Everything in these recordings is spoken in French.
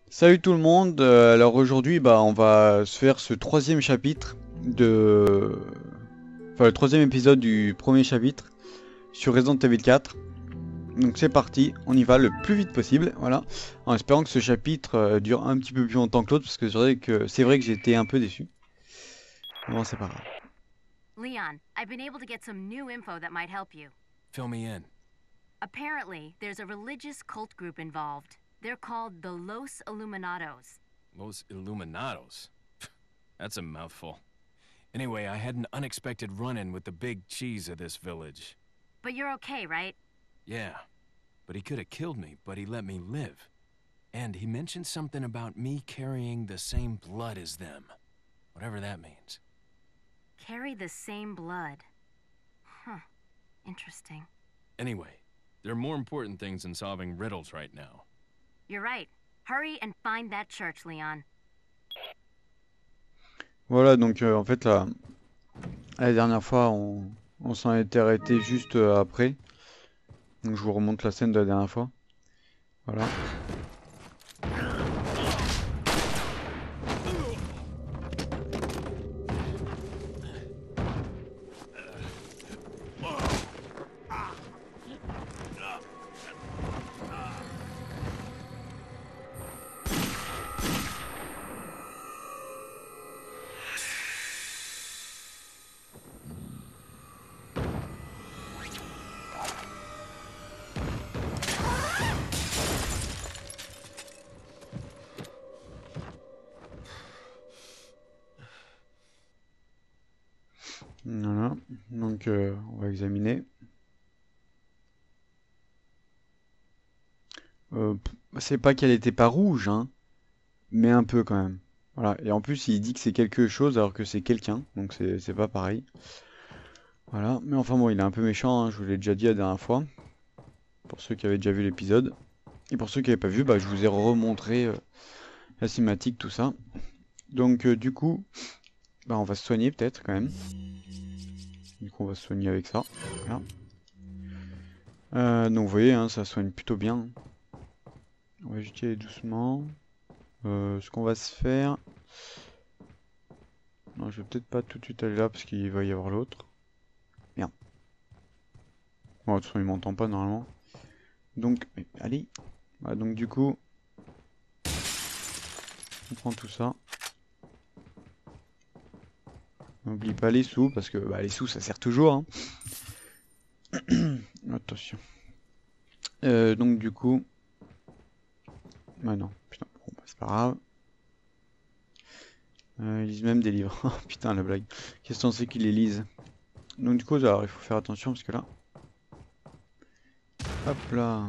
Salut tout le monde, alors aujourd'hui on va se faire ce troisième chapitre de... Enfin le troisième épisode du premier chapitre sur Resident Evil 4. Donc c'est parti, on y va le plus vite possible, voilà. En espérant que ce chapitre dure un petit peu plus longtemps que l'autre parce que c'est vrai que j'étais un peu déçu. Bon c'est pas grave. Leon, I've been able to get some new info that might help you. Fill me in. Apparently, there's a religious cult group involved. They're called the Los Illuminados. Los Illuminados. That's a mouthful. Anyway, I had an unexpected run-in with the big cheese of this village. But you're okay, right? Yeah, but he could have killed me, but he let me live. And he mentioned something about me carrying the same blood as them. Whatever that means. Carry the same blood. Huh. Interesting. Anyway, there are more important things than solving riddles right now. You're right. Hurry and find that church, Leon. Voilà donc en fait la dernière fois on s'en était arrêté juste après. Donc je vous remonte la scène de la dernière fois. Voilà. Voilà, donc on va examiner. C'est pas qu'elle était pas rouge, hein, mais un peu quand même. Voilà, et en plus il dit que c'est quelque chose alors que c'est quelqu'un, donc c'est pas pareil. Voilà, mais enfin bon, il est un peu méchant, hein, je vous l'ai déjà dit la dernière fois. Pour ceux qui avaient déjà vu l'épisode. Et pour ceux qui n'avaient pas vu, je vous ai remontré la cinématique, tout ça. Donc du coup, on va se soigner peut-être quand même. Du coup on va se soigner avec ça. Voilà. Donc vous voyez, hein, ça soigne plutôt bien. On va juste y aller doucement. Ce qu'on va se faire... Non, je vais peut-être pas tout de suite aller là parce qu'il va y avoir l'autre. Merde. Bon, de toute façon il m'entend pas normalement. Donc, allez. Voilà, donc du coup... On prend tout ça. N'oublie pas les sous parce que les sous ça sert toujours, hein. Attention. Donc du coup... non, putain, bon, c'est pas grave. Ils lisent même des livres. Oh putain la blague. Qu'est-ce qu'on sait qu'ils les lisent? Donc du coup, alors, il faut faire attention parce que là... Hop là.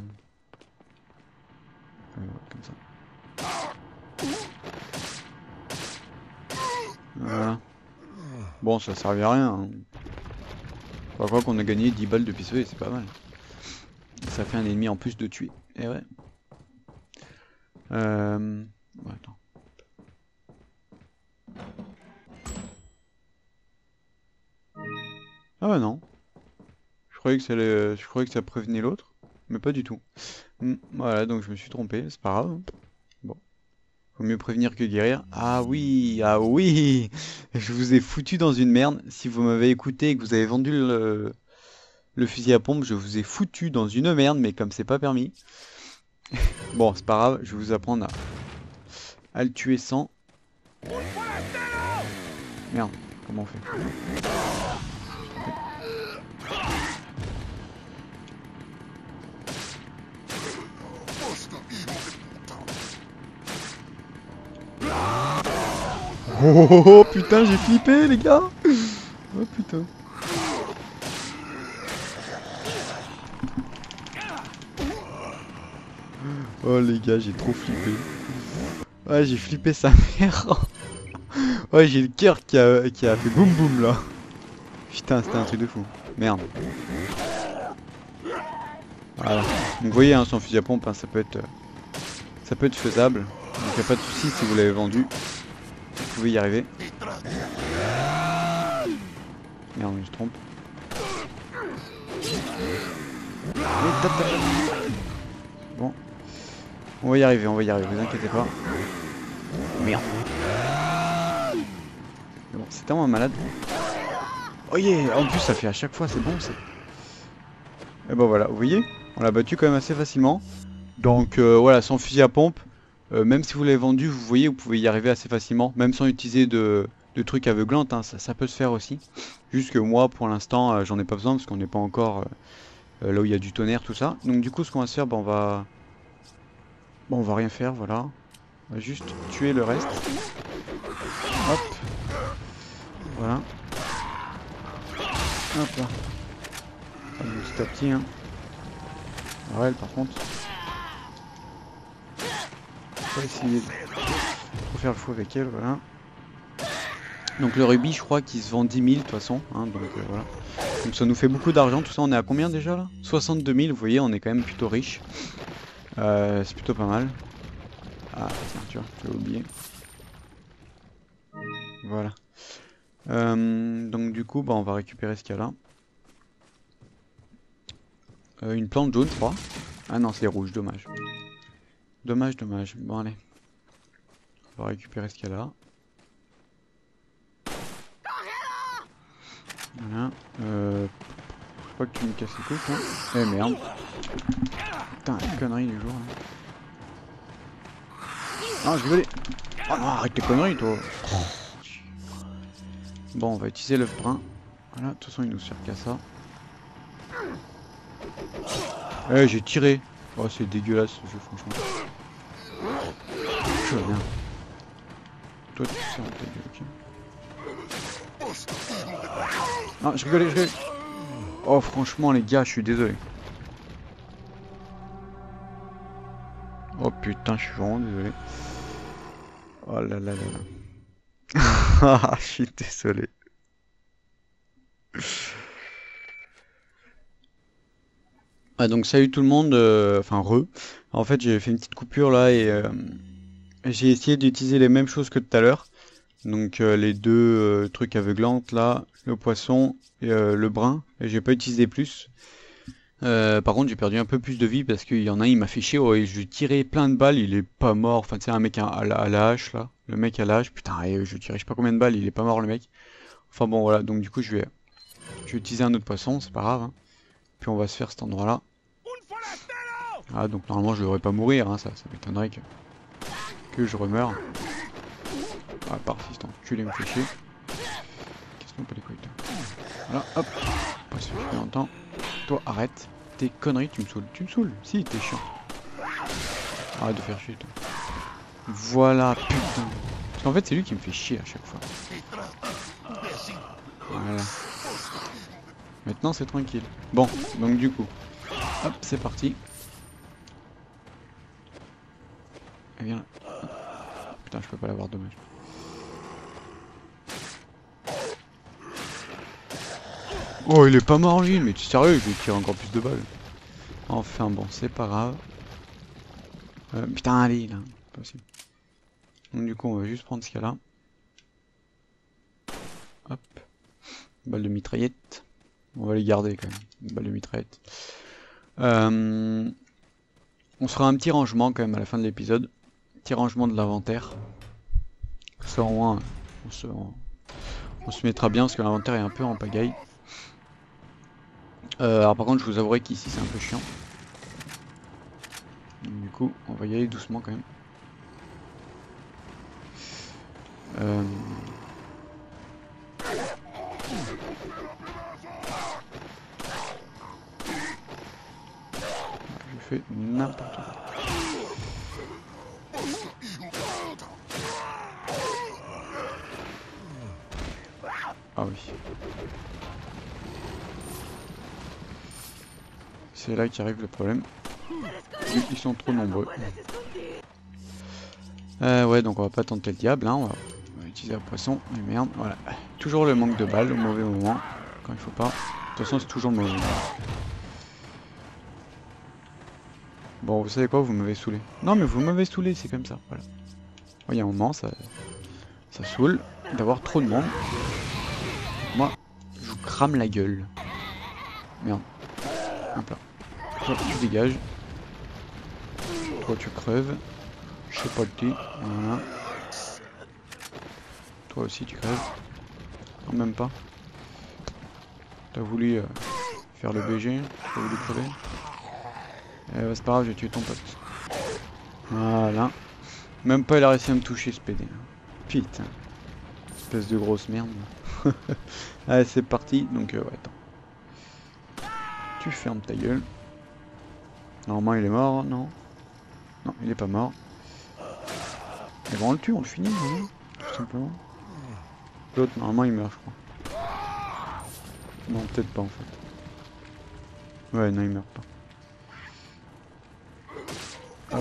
Comme ça. Voilà. Bon, ça servait à rien, hein. On va voir qu'on a gagné 10 balles de pistolet, c'est pas mal. Ça fait un ennemi en plus de tuer. Et ouais. Attends. Ah bah non. Je croyais que ça prévenait l'autre, mais pas du tout. Voilà, donc je me suis trompé, c'est pas grave. Bon. Vaut mieux prévenir que guérir. Ah oui, ah oui. Je vous ai foutu dans une merde. Si vous m'avez écouté et que vous avez vendu le fusil à pompe, je vous ai foutu dans une merde, mais comme c'est pas permis. Bon, c'est pas grave, je vais vous apprendre à le tuer sans. Merde, comment on fait? Oh putain, j'ai flippé les gars. Oh putain. Oh les gars, j'ai trop flippé. Ouais, j'ai flippé sa mère. Ouais, j'ai le cœur qui a fait boum boum là. Putain, c'était un truc de fou. Merde. Voilà. Donc vous voyez, hein, son fusil à pompe, hein, ça peut être faisable. Donc y a pas de souci si vous l'avez vendu. Vous pouvez y arriver. Merde, je me trompe. Bon. On va y arriver, vous inquiétez pas. Merde. Mais bon, c'est tellement malade. Oh yeah, en plus ça fait à chaque fois, c'est bon ça. Et ben voilà, vous voyez, on l'a battu quand même assez facilement. Donc voilà, sans fusil à pompe, même si vous l'avez vendu, vous voyez, vous pouvez y arriver assez facilement, même sans utiliser de trucs aveuglantes, hein, ça peut se faire aussi. Juste que moi, pour l'instant, j'en ai pas besoin parce qu'on n'est pas encore là où il y a du tonnerre, tout ça. Donc du coup, ce qu'on va se faire, on va rien faire, voilà. On va juste tuer le reste. Hop, voilà. Hop là. Petit à petit, hein. Alors elle, par contre, on va essayer de faire le fou avec elle, voilà. Donc le rubis, je crois qu'il se vend 10 000 de toute façon, hein, donc voilà. Donc ça nous fait beaucoup d'argent, tout ça. On est à combien déjà là? 62 000, vous voyez, on est quand même plutôt riche. C'est plutôt pas mal. Ah, tiens, tu vois, j'ai oublié. Voilà. Donc du coup, bah, on va récupérer ce qu'il y a là. Une plante jaune, je crois. Ah non, c'est rouge, dommage. Dommage, dommage. Bon, allez. On va récupérer ce qu'il y a là. Voilà. Faut pas que tu me casses les couilles, hein. Eh merde. Putain, la connerie du jour, là. Ah, je rigolais. Oh non, arrête tes conneries, toi. Bon, on va utiliser l'œuf brun. Voilà, de toute façon, il nous sert qu'à ça. Eh, j'ai tiré. Oh, c'est dégueulasse ce jeu, franchement. Je vois bien. Toi, tu sers ta gueule, ok. Ah, je rigolais, je rigolais. Oh, franchement, les gars, je suis désolé. Oh putain, je suis vraiment désolé. Oh là là là là. Ah, je suis désolé. Ah, donc salut tout le monde, enfin En fait j'ai fait une petite coupure là et j'ai essayé d'utiliser les mêmes choses que tout à l'heure. Donc les deux trucs aveuglantes là, le poisson et le brun. Et j'ai pas utilisé plus. Par contre j'ai perdu un peu plus de vie parce qu'il y en a un il m'a fait chier. Ouais, je lui tirais plein de balles, il est pas mort. Enfin tu sais un mec à la hache là. Le mec à la hache, putain et je lui tirais je sais pas combien de balles, il est pas mort le mec. Enfin bon voilà, donc du coup je vais utiliser un autre poisson, c'est pas grave. Hein. Puis on va se faire cet endroit là. Ah donc normalement je devrais pas mourir, hein, ça m'étonnerait que je remeure. Ah part si cet enculé me fait chier. Qu'est-ce qu'on peut les couilles toi. Voilà, hop. Pas se fait longtemps. Toi arrête. Tes conneries, tu me saoules. Tu me saoules. Si, t'es chiant. Arrête de faire chier toi. Voilà, putain. Parce qu'en fait c'est lui qui me fait chier à chaque fois. Voilà. Maintenant c'est tranquille. Bon, donc du coup. Hop, c'est parti. Elle vient là. Putain, je peux pas l'avoir, dommage. Oh, il est pas mort lui, mais tu es sérieux, je vais tirer encore plus de balles. Enfin bon, c'est pas grave. Putain, allez, là, pas possible. Donc du coup, on va juste prendre ce qu'il y a là. Hop. Balle de mitraillette. On va les garder quand même. Une balle de mitraillette. On se fera un petit rangement quand même à la fin de l'épisode. Petit rangement de l'inventaire. Ça au moins, on se mettra bien parce que l'inventaire est un peu en pagaille. Alors par contre je vous avouerai qu'ici c'est un peu chiant. Donc, du coup on va y aller doucement quand même. Je fais n'importe quoi. Ah oui. C'est là qu'arrive le problème. Ils sont trop nombreux. Ouais, donc on va pas tenter le diable, hein. On va utiliser un poisson. Mais merde, voilà. Toujours le manque de balles au mauvais moment. Quand il faut pas. De toute façon, c'est toujours le mauvais moment. Bon, vous savez quoi, vous m'avez saoulé. Non, mais vous m'avez saoulé, c'est comme ça. Voilà. Il y a un moment, ça saoule d'avoir trop de monde. Moi, je vous crame la gueule. Merde. Hop là. Toi, tu dégages. Toi tu crèves. Je sais pas le petit. Voilà. Toi aussi tu crèves. Non, même pas. T'as voulu faire le BG. T'as voulu crever. C'est pas grave, j'ai tué ton pote. Voilà. Même pas il a réussi à me toucher ce PD. Putain. Espèce de grosse merde. Allez c'est parti. Donc ouais attends. Tu fermes ta gueule. Normalement il est mort, non? Non, il est pas mort. Mais bon on le tue, on le finit, hein, tout simplement. L'autre normalement il meurt je crois. Non peut-être pas en fait. Ouais non il meurt pas. Hop.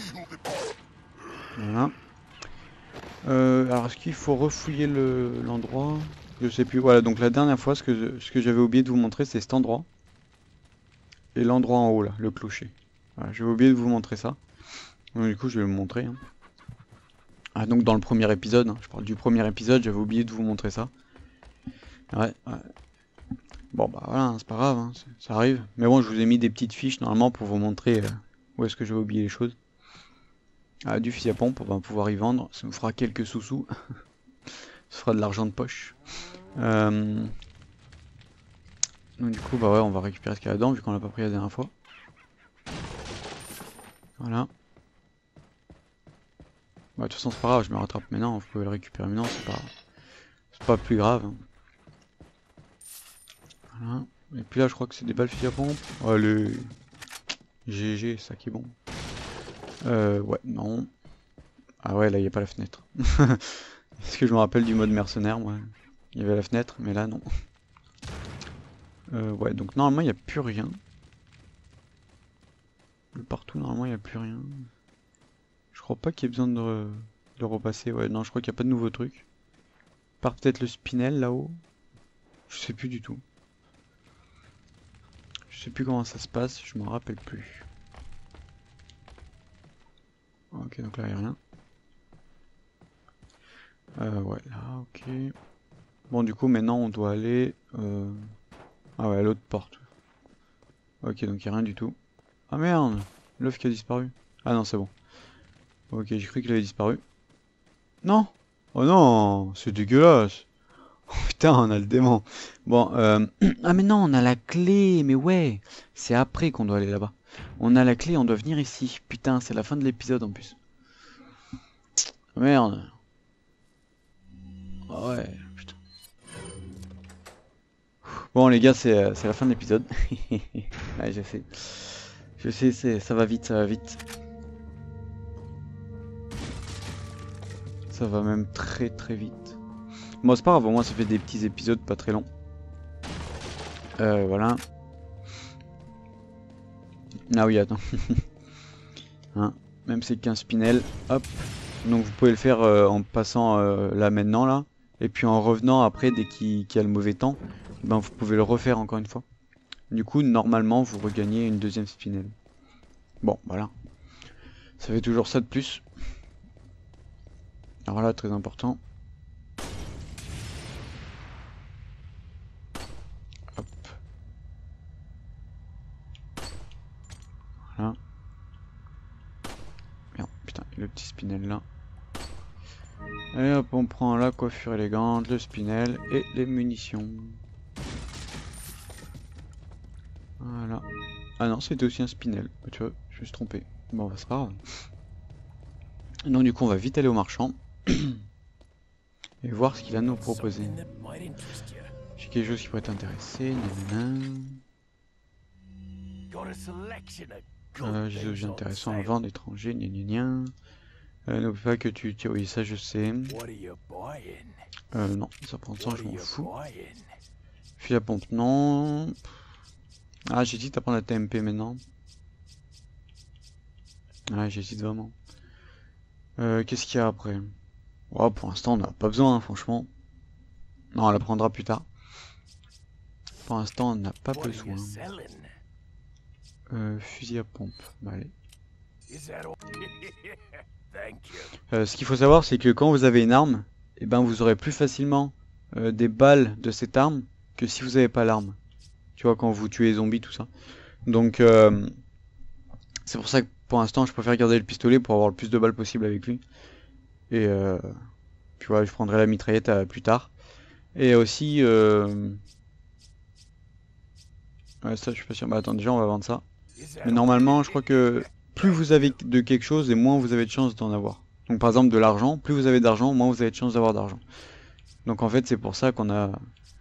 Voilà. Alors est-ce qu'il faut refouiller l'endroit? Je sais plus. Voilà, donc la dernière fois, ce que j'avais oublié de vous montrer, c'est cet endroit. Et l'endroit en haut, là, le clocher. Voilà, j'avais oublié de vous montrer ça. Donc, du coup, je vais vous montrer. Hein. Ah, donc dans le premier épisode, hein, je parle du premier épisode, j'avais oublié de vous montrer ça. Ouais. Bon, bah voilà, hein, c'est pas grave, hein, ça arrive. Mais bon, je vous ai mis des petites fiches, normalement, pour vous montrer où est-ce que j'avais oublié les choses. Ah, du fusil à pompe, on va pouvoir y vendre. Ça nous fera quelques sous-sous. Ça fera de l'argent de poche. Donc du coup bah ouais on va récupérer ce qu'il y a dedans vu qu'on l'a pas pris la dernière fois. Voilà. Bah de toute façon c'est pas grave, je me rattrape maintenant, vous pouvez le récupérer maintenant, c'est pas plus grave. Hein. Voilà. Et puis là je crois que c'est des balles fusil à pompe. Allez. GG, ça qui est bon. Ouais, non. Ah ouais là il n'y a pas la fenêtre. Est-ce que je me rappelle du mode mercenaire moi? Il y avait la fenêtre, mais là non. Ouais, donc normalement il n'y a plus rien. Partout normalement il n'y a plus rien. Je crois pas qu'il y ait besoin de repasser. Ouais, non, je crois qu'il n'y a pas de nouveau truc. Par peut-être le spinel là-haut. Je sais plus du tout. Je sais plus comment ça se passe, je m'en rappelle plus. Ok, donc là il n'y a rien. Ouais, là, ok. Bon, du coup, maintenant on doit aller. Ah ouais, à l'autre porte. Ok, donc il n'y a rien du tout. Ah merde! L'œuf qui a disparu. Ah non, c'est bon. Ok, j'ai cru qu'il avait disparu. Non! Oh non! C'est dégueulasse! Oh putain, on a le démon. Bon, ah mais non, on a la clé. Mais ouais, c'est après qu'on doit aller là-bas. On a la clé, on doit venir ici. Putain, c'est la fin de l'épisode en plus. Merde. Oh ouais, putain. Bon les gars, c'est la fin de l'épisode. Ouais, je sais. Je sais, ça va vite, ça va vite. Ça va même très très vite. Bon, c'est pas grave, au moins ça fait des petits épisodes pas très longs. Voilà. Ah oui, attends. Hein, même c'est qu'un spinel. Hop. Donc vous pouvez le faire en passant là maintenant là. Et puis en revenant après dès qu'il y a le mauvais temps. Ben vous pouvez le refaire encore une fois. Du coup normalement vous regagnez une deuxième spinel. Bon voilà. Ça fait toujours ça de plus. Alors là très important. Hop. Voilà. Merde, putain, le petit spinel là. Allez hop, on prend la coiffure élégante, le spinel et les munitions. Voilà. Ah non, c'était aussi un spinel. Tu vois, je me suis trompé. Bon, c'est pas grave. Donc du coup, on va vite aller au marchand. Et voir ce qu'il a à nous proposer. J'ai quelque chose qui pourrait t'intéresser. J'ai des objets intéressants à vendre, étrangers, n'oublie pas que tu... Oui, ça je sais. Non, ça pour l'instant je m'en fous. Fusil à pompe, non. Ah, j'hésite à prendre la TMP maintenant. Ah, j'hésite vraiment. Qu'est-ce qu'il y a après? Oh, pour l'instant on n'a pas besoin, hein, franchement. Non, on la prendra plus tard. Pour l'instant on n'a pas besoin. Fusil à pompe, bah, allez. Ce qu'il faut savoir, c'est que quand vous avez une arme, et ben vous aurez plus facilement des balles de cette arme que si vous n'avez pas l'arme. Tu vois, quand vous tuez les zombies, tout ça. Donc c'est pour ça que pour l'instant, je préfère garder le pistolet pour avoir le plus de balles possible avec lui. Et puis voilà, je prendrai la mitraillette plus tard. Et aussi, ouais, ça, je suis pas sûr. Bah attends, déjà, on va vendre ça. Mais normalement, je crois que plus vous avez de quelque chose et moins vous avez de chances d'en avoir. Donc par exemple, de l'argent, plus vous avez d'argent, moins vous avez de chances d'avoir d'argent. Donc en fait, c'est pour ça qu'on a...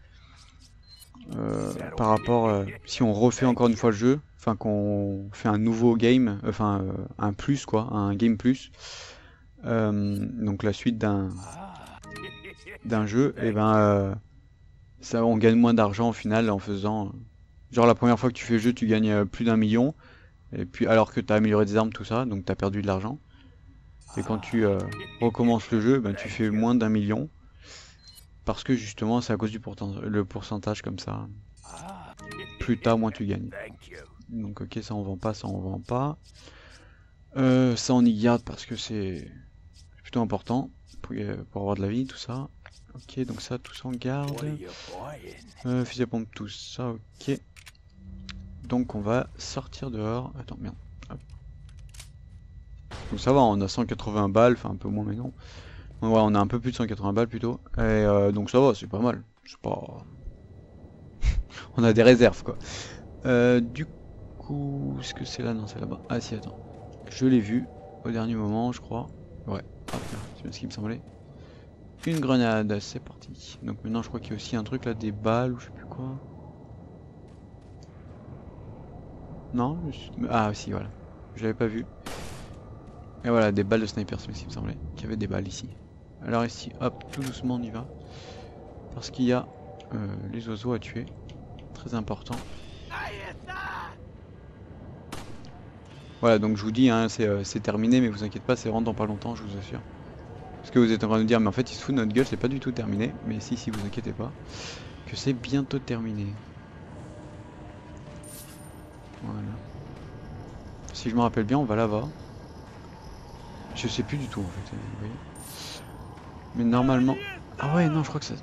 par rapport... si on refait encore une fois le jeu, enfin qu'on fait un nouveau game, enfin un plus quoi, un game plus, donc la suite d'un jeu, et ben ça, on gagne moins d'argent au final en faisant... genre la première fois que tu fais le jeu, tu gagnes plus d'1 million, et puis alors que tu as amélioré des armes, tout ça, donc tu as perdu de l'argent. Et quand tu recommences le jeu, ben, tu fais moins d'1 million. Parce que justement, c'est à cause du le pourcentage comme ça. Plus t'as, moins tu gagnes. Donc ok, ça on vend pas, ça on vend pas. Ça on y garde parce que c'est plutôt important pour avoir de la vie, tout ça. Ok, donc ça, tout ça on garde. Fusil à pompe, tout ça, ok. Donc on va sortir dehors. Attends, merde. Hop. Donc ça va, on a 180 balles, enfin un peu moins mais non. Ouais, on a un peu plus de 180 balles plutôt. Et donc ça va, c'est pas mal. C'est pas... on a des réserves quoi. Du coup, est-ce que c'est là? Non, c'est là-bas. Ah si, attends. Je l'ai vu au dernier moment, je crois. Ouais, ah, c'est bien ce qui me semblait. Une grenade, c'est parti. Donc maintenant, je crois qu'il y a aussi un truc là, des balles ou je sais plus quoi. Non? Ah si, voilà. Je l'avais pas vu. Et voilà, des balles de sniper, c'est ce qui me semblait. Qu'il y avait des balles ici. Alors ici, hop, tout doucement on y va. Parce qu'il y a les oiseaux à tuer. Très important. Voilà, donc je vous dis, hein, c'est terminé, mais vous inquiétez pas, c'est vraiment dans pas longtemps, je vous assure. Parce que vous êtes en train de dire, mais en fait il se fout de notre gueule, c'est pas du tout terminé. Mais si, vous inquiétez pas, que c'est bientôt terminé. Voilà. Si je me rappelle bien, on va là-bas. Je sais plus du tout en fait, vous voyez. Mais normalement... Ah ouais, non, je crois que ça...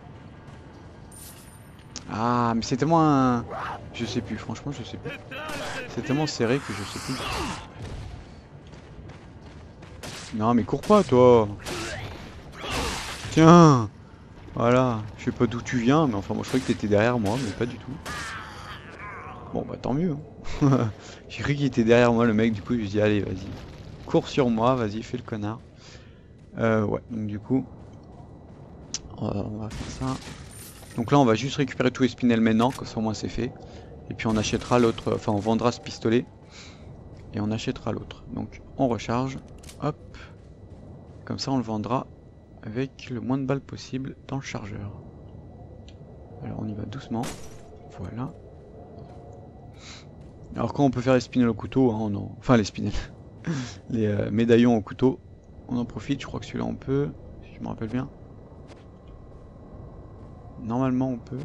Ah, mais c'est tellement un... Je sais plus, franchement, je sais plus. C'est tellement serré que je sais plus. Non, mais cours pas, toi. Tiens. Voilà. Je sais pas d'où tu viens, mais enfin, moi, je croyais que t'étais derrière moi, mais pas du tout. Bon, bah, tant mieux. Hein. J'ai cru qu'il était derrière moi, le mec, du coup, je lui ai dit, allez, vas-y. Cours sur moi, vas-y, fais le connard. Ouais, donc du coup... on va faire ça. Donc là, on va juste récupérer tous les spinels maintenant, comme ça, au moins, c'est fait. Et puis, on achètera l'autre... Enfin, on vendra ce pistolet. Et on achètera l'autre. Donc, on recharge. Hop. Comme ça, on le vendra avec le moins de balles possible dans le chargeur. Alors on y va doucement. Voilà. Alors quand on peut faire les spinels au couteau, hein, enfin les spinels, les médaillons au couteau, on en profite. Je crois que celui-là on peut, si je me rappelle bien. Normalement on peut.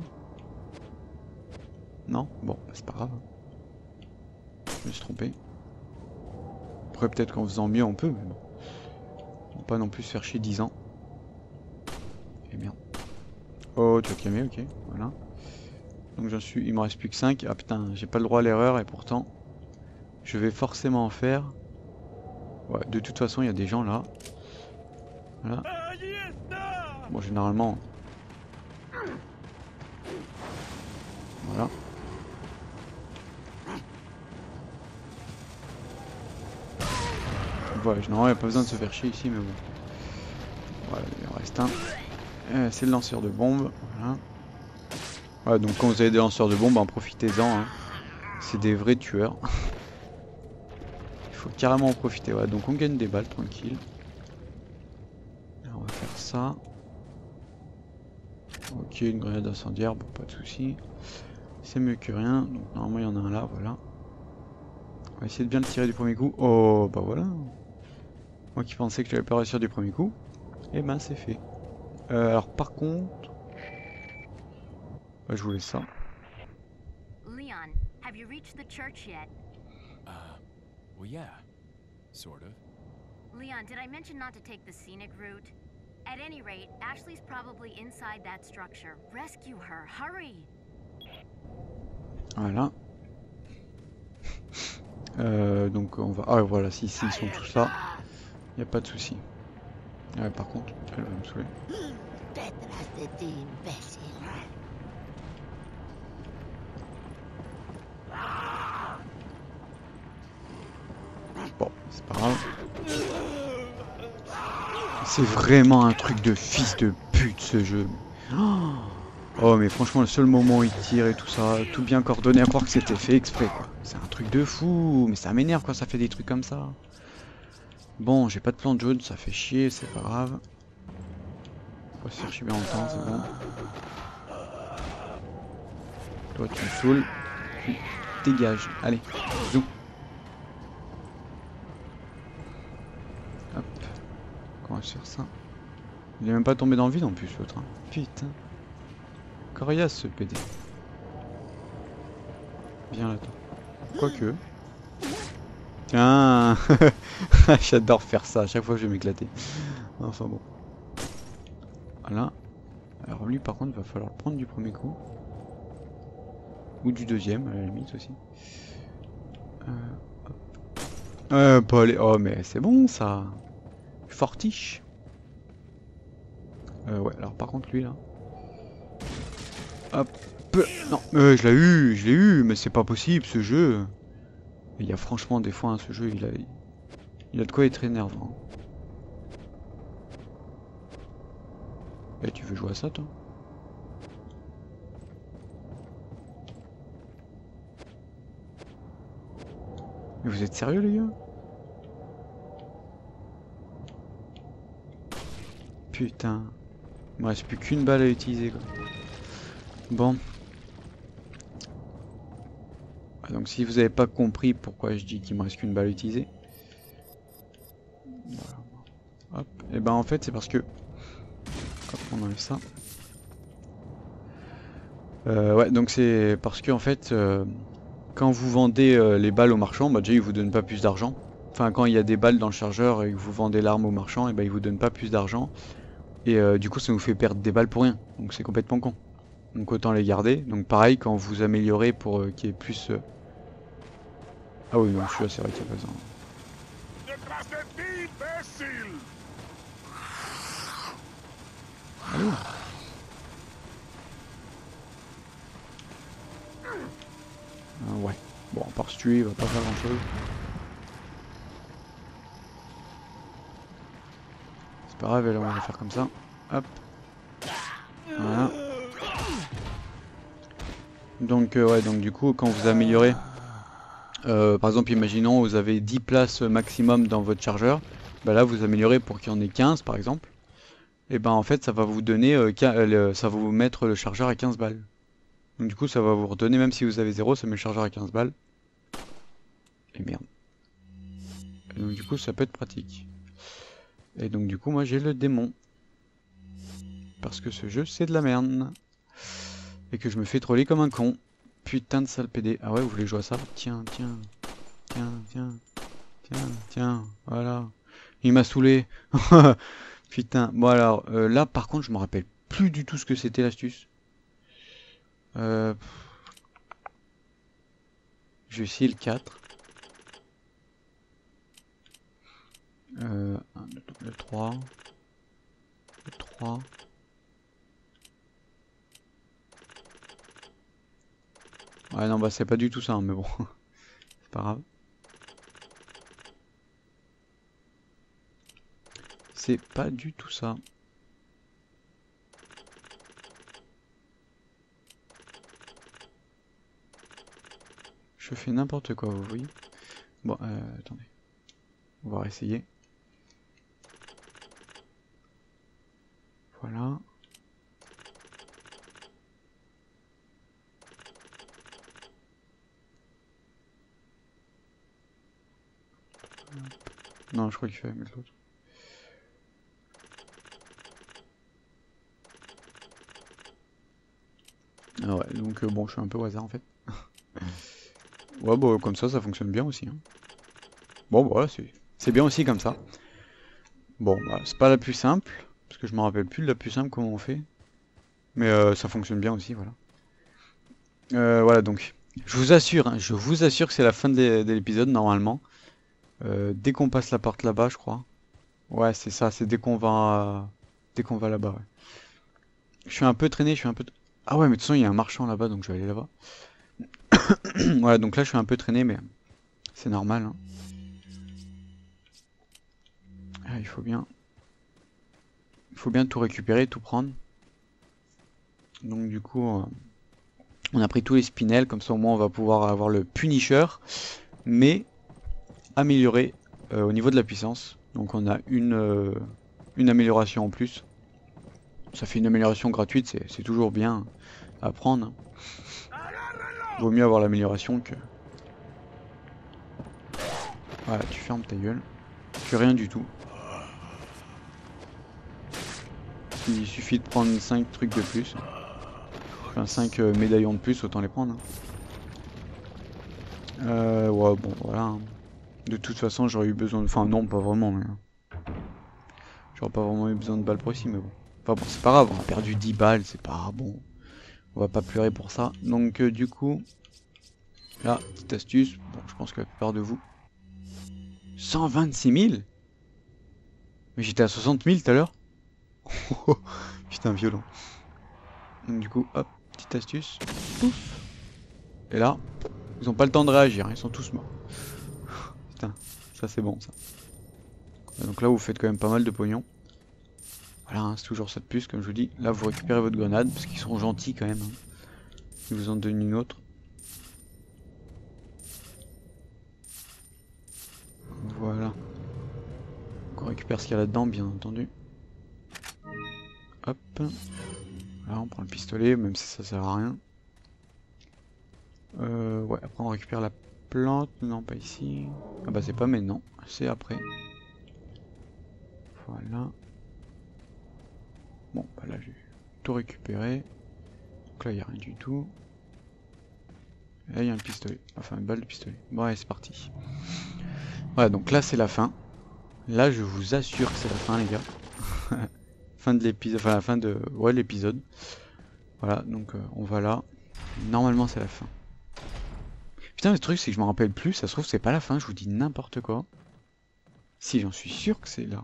Non? Bon, c'est pas grave. Je me suis trompé. Après peut-être qu'en faisant mieux on peut, mais bon. On va pas non plus se faire chier 10 ans. Eh bien. Oh, tu as calmé, ok, voilà. Donc il me reste plus que 5. Ah putain, j'ai pas le droit à l'erreur et pourtant, je vais forcément en faire. Ouais, de toute façon, il y a des gens là. Voilà. Bon, généralement. Voilà. Voilà, généralement, il n'y a pas besoin de se faire chier ici, mais bon. Voilà, il en reste un. C'est le lanceur de bombes. Voilà. Voilà, donc quand vous avez des lanceurs de bombes, en profitez-en. Hein. C'est des vrais tueurs. Il faut carrément en profiter. Voilà, donc on gagne des balles, tranquille. Alors, on va faire ça. Ok, une grenade incendiaire, bon, pas de soucis. C'est mieux que rien. Donc normalement, il y en a un là, voilà. On va essayer de bien le tirer du premier coup. Oh, bah voilà. Moi qui pensais que j'allais pas réussir du premier coup. Et ben, c'est fait. Alors, par contre... je voulais ça. Leon, have you reached the church yet? Well, yeah. Sort of. Leon, did I mention not to take the scenic route? At any rate, Ashley's probably inside that structure. Rescue her, hurry! Voilà. Donc on va... Ah voilà, si ils sont tous là, y a pas de souci. Ouais, par contre, elle va me saouler. Detrás de ti, imbécil. Bon, c'est pas grave. C'est vraiment un truc de fils de pute ce jeu. Oh mais franchement le seul moment où il tire et tout ça, tout bien coordonné, à croire que c'était fait exprès quoi. C'est un truc de fou, mais ça m'énerve quand ça fait des trucs comme ça. Bon, j'ai pas de plante jaune, ça fait chier, c'est pas grave. On va se faire chier bien longtemps, c'est bon. Toi tu me saoules. Tu dégages. Allez, zou. Hop. Comment je faire ça? Il est même pas tombé dans le vide en plus l'autre. Hein. Putain. Coriace ce PD. Viens là toi. Quoique. Tiens. J'adore faire ça, à chaque fois je vais m'éclater. Enfin bon. Voilà. Alors lui par contre il va falloir le prendre du premier coup. Ou du deuxième à la limite aussi. Pas aller. Oh mais c'est bon ça. Fortiche. Ouais alors par contre lui là. Hop. Non, je l'ai eu, mais c'est pas possible ce jeu. Il y a franchement des fois hein, ce jeu il a de quoi être énervant. Eh tu veux jouer à ça toi? Mais vous êtes sérieux les gars? Putain. Il me reste plus qu'une balle à utiliser quoi. Bon. Donc si vous avez pas compris pourquoi je dis qu'il me reste qu'une balle à utiliser. Voilà. Hop. Et ben en fait c'est parce que. Hop, on enlève ça. Ouais donc c'est parce que en fait quand vous vendez les balles au marchand, bah déjà ils vous donnent pas plus d'argent. Enfin quand il y a des balles dans le chargeur et que vous vendez l'arme au marchand, et ben ils vous donnent pas plus d'argent. Et du coup ça vous fait perdre des balles pour rien. Donc c'est complètement con. Donc autant les garder. Donc pareil quand vous améliorez pour qu'il y ait plus... Ah oui non celui-là c'est vrai qu'il y a pas besoin. Allô. Ouais. Bon à part se tuer il va pas faire grand chose. C'est pas grave, là, on va faire comme ça. Hop. Voilà. Donc, ouais, donc du coup, quand vous améliorez, par exemple, imaginons vous avez 10 places maximum dans votre chargeur, bah là vous améliorez pour qu'il y en ait 15 par exemple, et ben en fait ça va vous donner, ça va vous mettre le chargeur à 15 balles. Donc du coup ça va vous redonner, même si vous avez 0, ça met le chargeur à 15 balles. Et merde. Et donc du coup ça peut être pratique. Et donc du coup moi j'ai le démon. Parce que ce jeu c'est de la merde. Et que je me fais troller comme un con. Putain de sale PD. Ah ouais vous voulez jouer à ça? Tiens, tiens. Tiens, tiens. Tiens, tiens. Voilà. Il m'a saoulé. Putain. Bon alors là par contre je me rappelle plus du tout ce que c'était l'astuce. Je vais essayer le 4. 1, 2, le 3. Le 3. Ouais non bah c'est pas du tout ça hein, mais bon. C'est pas grave. C'est pas du tout ça. Je fais n'importe quoi, vous voyez. Bon, attendez. On va réessayer. Voilà. Non, je crois qu'il fallait mettre l'autre. Ah ouais, donc bon, je suis un peu au hasard en fait. Ouais, bon, comme ça fonctionne bien aussi. Hein. Bon, bah, voilà, c'est bien aussi comme ça. Bon, bah, c'est pas la plus simple, parce que je me rappelle plus de la plus simple comment on fait. Mais ça fonctionne bien aussi, voilà. Voilà, donc, Je vous assure, hein, je vous assure que c'est la fin de l'épisode normalement. Dès qu'on passe la porte là-bas, je crois. Ouais, c'est ça, c'est dès qu'on va là-bas. Ouais. Je suis un peu traîné, je suis un peu. Ah ouais, mais de toute façon, il y a un marchand là-bas, donc je vais aller là-bas. Voilà, donc là, je suis un peu traîné, mais c'est normal. Hein. Ah, il faut bien tout récupérer, tout prendre. Donc du coup, on a pris tous les spinels, comme ça au moins on va pouvoir avoir le Punisher, mais amélioré au niveau de la puissance. Donc on a une amélioration en plus. Ça fait une amélioration gratuite, c'est toujours bien à prendre. Vaut mieux avoir l'amélioration que... Voilà, tu fermes ta gueule. Tu fais rien du tout. Il suffit de prendre 5 trucs de plus. Enfin 5 médaillons de plus, autant les prendre. Hein. Ouais, bon, voilà. Hein. De toute façon, j'aurais eu besoin de... Enfin, non, pas vraiment, mais... J'aurais pas vraiment eu besoin de balles précis, mais bon. Enfin bon, c'est pas grave, on a perdu 10 balles, c'est pas bon. On va pas pleurer pour ça. Donc, du coup... Là, petite astuce. Bon, je pense que la plupart de vous... 126 000 ? Mais j'étais à 60 000 tout à l'heure. Putain, violent. Donc du coup, hop, petite astuce. Pouf. Et là, ils ont pas le temps de réagir, hein, ils sont tous morts. Putain, ça c'est bon ça. Donc là, vous faites quand même pas mal de pognon. Voilà, hein, c'est toujours ça de plus, comme je vous dis. Là, vous récupérez votre grenade, parce qu'ils sont gentils quand même. Hein. Ils vous en donnent une autre. Voilà. Donc on récupère ce qu'il y a là-dedans, bien entendu. Hop. Là, on prend le pistolet, même si ça sert à rien. Ouais, après on récupère la plante. Non, pas ici. Ah bah c'est pas maintenant, c'est après. Voilà. Bon, bah là j'ai tout récupéré. Donc là il n'y a rien du tout. Et là il y a un pistolet. Enfin une balle de pistolet. Bon allez, c'est parti. Voilà, donc là c'est la fin. Là je vous assure que c'est la fin les gars. Fin de l'épisode. Enfin la fin de... Ouais, l'épisode. Voilà, donc on va là. Normalement c'est la fin. Putain, le truc c'est que je me rappelle plus, ça se trouve c'est pas la fin, je vous dis n'importe quoi. Si, j'en suis sûr que c'est là.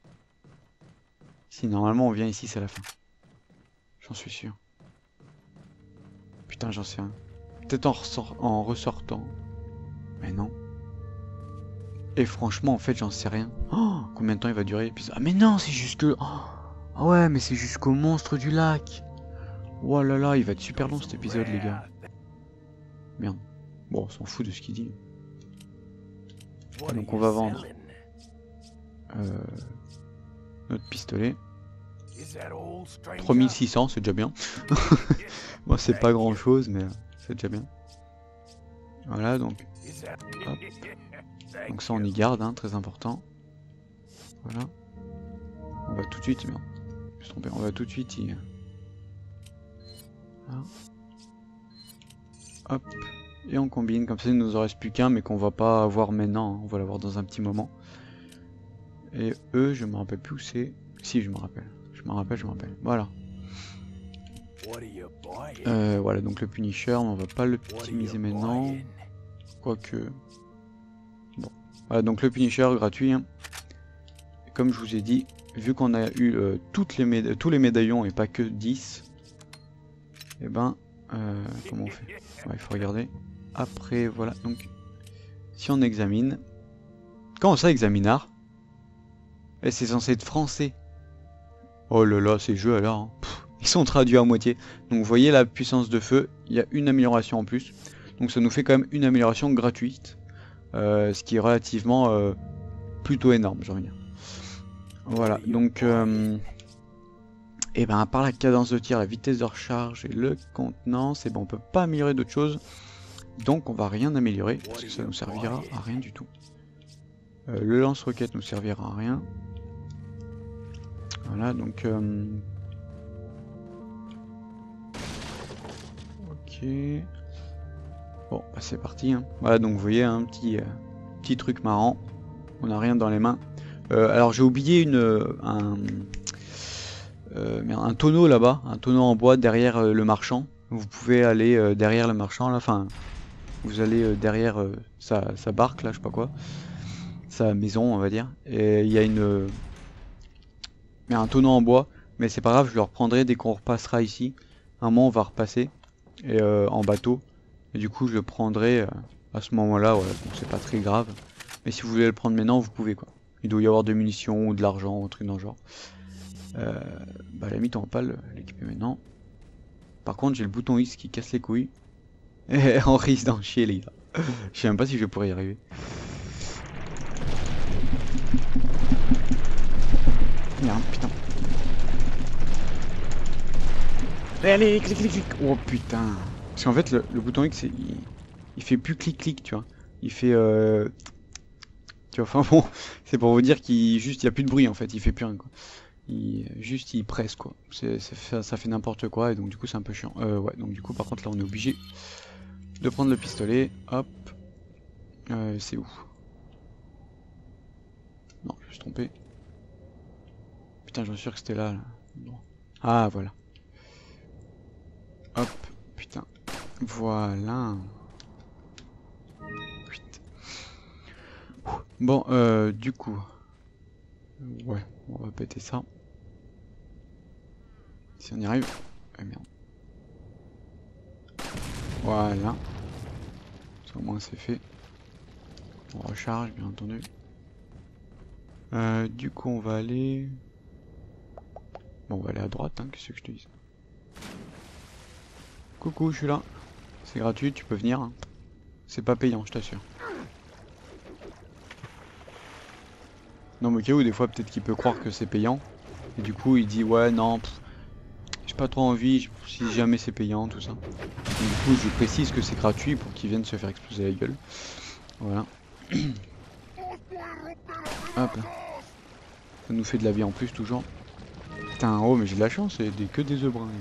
Si, normalement on vient ici, c'est la fin. J'en suis sûr. Putain, j'en sais rien. Peut-être en ressortant. Mais non. Et franchement, en fait, j'en sais rien. Oh, combien de temps il va durer l'épisode? Ah mais non, c'est jusque... Oh, ah ouais, mais c'est jusqu'au monstre du lac. Oh là là, il va être super long cet épisode, les gars. Merde. Bon, on s'en fout de ce qu'il dit. Donc on va vendre notre pistolet. 3600, c'est déjà bien. Bon, c'est pas grand chose, mais c'est déjà bien. Voilà, donc. Hop. Donc ça on y garde, hein, très important. Voilà. On va tout de suite, merde. Je me suis trompé, on va tout de suite y... Voilà. Hop. Et on combine, comme ça il ne nous en reste plus qu'un, mais qu'on va pas avoir maintenant, hein. On va l'avoir dans un petit moment. Et eux, je me rappelle plus où c'est. Si, je me rappelle. Je me rappelle. Voilà. Voilà, donc le Punisher, on va pas l'optimiser maintenant. Quoique... Bon. Voilà, donc le Punisher gratuit. Hein. Comme je vous ai dit, vu qu'on a eu tous les médaillons et pas que 10, et ben, comment on fait? Ouais, il faut regarder. Après, voilà, donc, si on examine... Comment ça, examinar? Et c'est censé être français. Oh là là, ces jeux alors, hein. Pff, ils sont traduits à moitié. Donc vous voyez la puissance de feu, il y a une amélioration en plus. Donc ça nous fait quand même une amélioration gratuite. Ce qui est relativement plutôt énorme, j'ai envie de dire. Voilà, donc... et ben à part la cadence de tir, la vitesse de recharge et le contenance, et ben on peut pas améliorer d'autres choses. Donc on va rien améliorer, parce que ça nous servira à rien du tout. Le lance-roquette nous servira à rien. Voilà, donc... Ok... Bon, bah c'est parti. Hein. Voilà, donc vous voyez un petit truc marrant. On n'a rien dans les mains. Alors j'ai oublié un tonneau là-bas, un tonneau en bois derrière le marchand. Vous pouvez aller derrière le marchand, là, enfin vous allez derrière sa barque là, je sais pas quoi, sa maison on va dire, et il y a un tonneau en bois, mais c'est pas grave, je le reprendrai dès qu'on repassera ici. Un moment on va repasser et en bateau, et du coup je le prendrai à ce moment-là, voilà, donc c'est pas très grave. Mais si vous voulez le prendre maintenant, vous pouvez quoi. Il doit y avoir des munitions ou de l'argent, un truc dans le genre. Bah à la limite on va pas l'équiper maintenant. Par contre j'ai le bouton X qui casse les couilles. Et on risque d'en chier les gars. Je sais même pas si je pourrais y arriver. Merde, putain. Allez, clic, clic, clic. Oh putain. Parce qu'en fait, le bouton X, il fait plus clic-clic, tu vois. Il fait... Tu vois, enfin bon, c'est pour vous dire qu'il juste, il y a plus de bruit en fait, il fait plus rien quoi. Juste, il presse quoi. Ça fait n'importe quoi et donc du coup, c'est un peu chiant. Ouais, donc du coup, par contre, là, on est obligé de prendre le pistolet. Hop. C'est où? Non, je me suis trompé. Putain, j'en suis sûr que c'était là. Non. Ah, voilà. Hop, putain. Voilà. Putain. Bon, du coup. Ouais, on va péter ça. Si on y arrive. Ah merde. Voilà. Ça, au moins c'est fait. On recharge, bien entendu. Du coup, on va aller... Bon, on va aller à droite, hein, qu'est-ce que je te dis? Coucou, je suis là. C'est gratuit, tu peux venir. Hein. C'est pas payant, je t'assure. Non, mais au cas où, des fois, peut-être qu'il peut croire que c'est payant. Et du coup, il dit, ouais, non, j'ai pas trop envie, si jamais c'est payant, tout ça. Donc, du coup, je précise que c'est gratuit pour qu'il vienne se faire exploser la gueule. Voilà. Hop là. Ça nous fait de la vie en plus, toujours. Putain, oh, mais j'ai de la chance, c'est que des œufs bruns.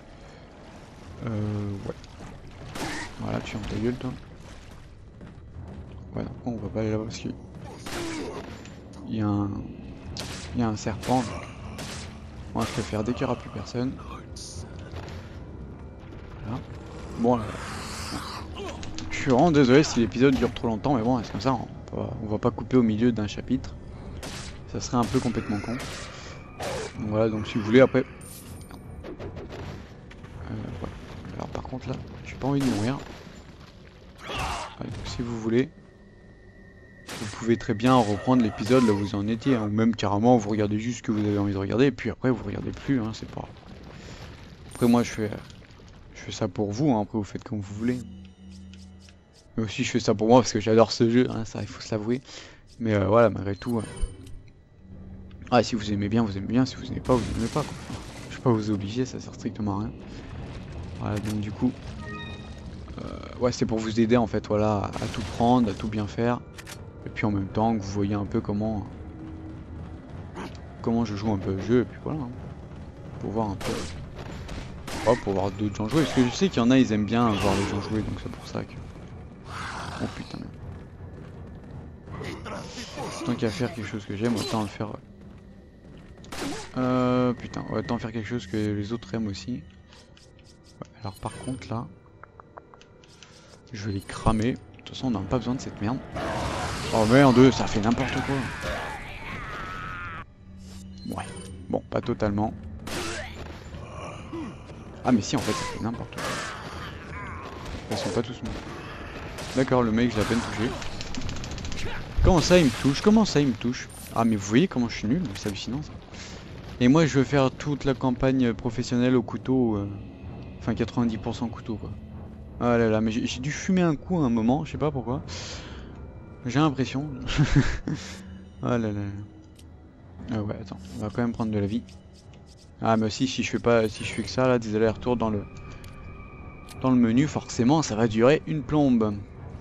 Ouais. Voilà, tu fermes ta gueule, toi. Ouais, non, on va pas aller là-bas parce qu'il y a un serpent. Donc... Moi, je préfère dès qu'il n'y aura plus personne. Voilà. Bon, je suis vraiment désolé si l'épisode dure trop longtemps, mais bon, c'est comme ça, on va pas couper au milieu d'un chapitre. Ça serait un peu complètement con. Donc voilà, donc si vous voulez, après... ouais. Alors par contre là, j'ai pas envie de mourir. Allez, donc, si vous voulez, vous pouvez très bien reprendre l'épisode là où vous en étiez, hein, ou même carrément vous regardez juste ce que vous avez envie de regarder, et puis après vous regardez plus, hein, c'est pas... Après moi je fais ça pour vous, hein, après vous faites comme vous voulez. Mais aussi je fais ça pour moi parce que j'adore ce jeu, hein, ça il faut se l'avouer. Mais voilà, malgré tout... Ah, si vous aimez bien, si vous aimez pas, vous aimez pas quoi. Je vais pas vous obliger, ça sert strictement à rien. Voilà, donc du coup... ouais, c'est pour vous aider en fait, voilà, à tout prendre, à tout bien faire. Et puis en même temps que vous voyez un peu comment je joue un peu le jeu, et puis voilà. Hein, pour voir un peu... Oh, pour voir d'autres gens jouer, parce que je sais qu'il y en a, ils aiment bien voir les gens jouer, donc c'est pour ça que... Oh putain, merde. Tant qu'à faire quelque chose que j'aime, autant le faire... putain, autant faire quelque chose que les autres aiment aussi. Ouais, alors par contre là... Je vais les cramer. De toute façon, on n'a pas besoin de cette merde. Oh merde, ça fait n'importe quoi. Ouais. Bon, pas totalement. Ah mais si, en fait, ça fait n'importe quoi. Ils sont pas tous morts. D'accord, le mec, je l'ai à peine touché. Comment ça, il me touche? Comment ça, il me touche? Ah mais vous voyez comment je suis nul? C'est hallucinant ça. Et moi, je veux faire toute la campagne professionnelle au couteau. Enfin, 90% couteau, quoi. Ah là là, mais j'ai dû fumer un coup à un moment, je sais pas pourquoi. J'ai l'impression. Ah là là. Ah ouais, attends, on va quand même prendre de la vie. Ah mais aussi si je fais que ça là, des allers-retours dans le menu, forcément ça va durer une plombe.